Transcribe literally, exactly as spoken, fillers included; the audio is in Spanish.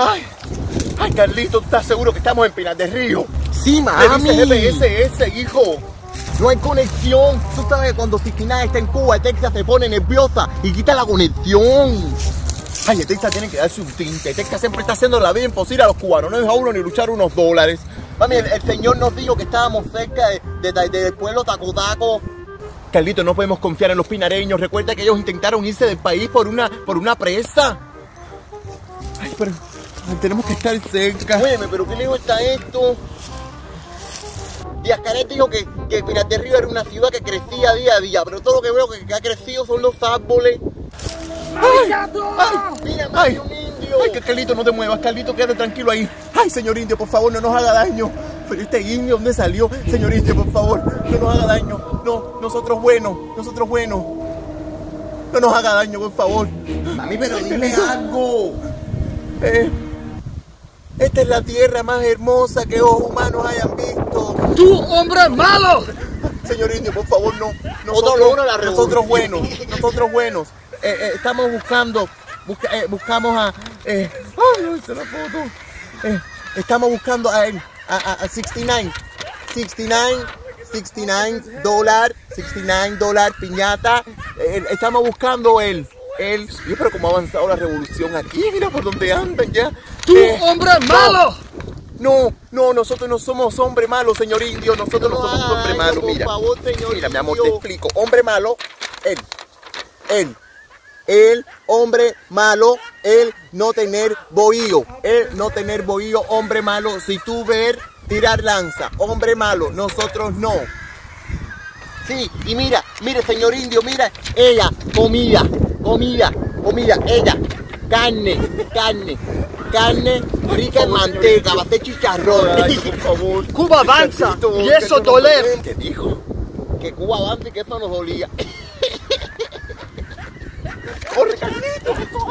Ay, ay, Carlito, ¿tú estás seguro que estamos en Pinar del Río? Sí, mami. ¿Qué dice G P S ese, hijo? No hay conexión. Tú sabes que cuando sesenta y nueve está en Cuba, Texas se pone nerviosa y quita la conexión. Ay, el Texas tiene que darse un tinte. El Texas siempre está haciendo la vida imposible a los cubanos. No deja a uno ni luchar unos dólares. Mami, el, el señor nos dijo que estábamos cerca de, de, de, del pueblo Tacotaco. Carlito, no podemos confiar en los pinareños. Recuerda que ellos intentaron irse del país por una, por una presa. Ay, pero ay, tenemos que estar cerca. Óyeme, pero qué lejos está esto. Díaz Canel dijo que, que Pinar del Río era una ciudad que crecía día a día, pero todo lo que veo que, que ha crecido son los árboles. ¡Ay! ¡Ay! ¡Mira, ¡Ay! un indio! ¡Ay, que Carlito, no te muevas! Carlito, quédate tranquilo ahí. ¡Ay, señor indio, por favor, no nos haga daño! Pero este indio, ¿dónde salió? Señor indio, por favor, no nos haga daño. No, nosotros buenos, nosotros buenos. No nos haga daño, por favor. Mami, pero dime algo. Eh, esta es la tierra más hermosa que ojos humanos hayan visto. ¡Tú, hombre malo! Señor indio, por favor, no. Otro logro de la nosotros revolución. buenos, nosotros buenos. Eh, eh, estamos buscando, busca, eh, buscamos a... Eh, ¡ay, no hice la foto! Eh, estamos buscando a él, a, a, a sesenta y nueve. sesenta y nueve, sesenta y nueve dólar, sesenta y nueve dólar, piñata. Eh, estamos buscando él. Él, yo, pero cómo ha avanzado la revolución aquí, mira por donde andan ya. ¡Tú, Eh, hombre malo! No, no, nosotros no somos hombre malo, señor indio. Nosotros no, No, somos hombre ay, malo, por mira. favor, señor Mira, mi amor, indio. te explico. Hombre malo, él. Él. Él, hombre malo, él no tener bohío. Él no tener bohío, hombre malo. Si tú ver, tirar lanza. Hombre malo, nosotros no. Sí, y mira, mire, señor indio, mira, ella, comida, comida, comida, ella, carne, carne, carne rica en manteca, va a ser chicharrón. Ay, por favor. Cuba avanza Carlito, y eso que no- doler. ¿Qué dijo? Que Cuba avanza y que eso nos dolía. Corre, Carlito, corre.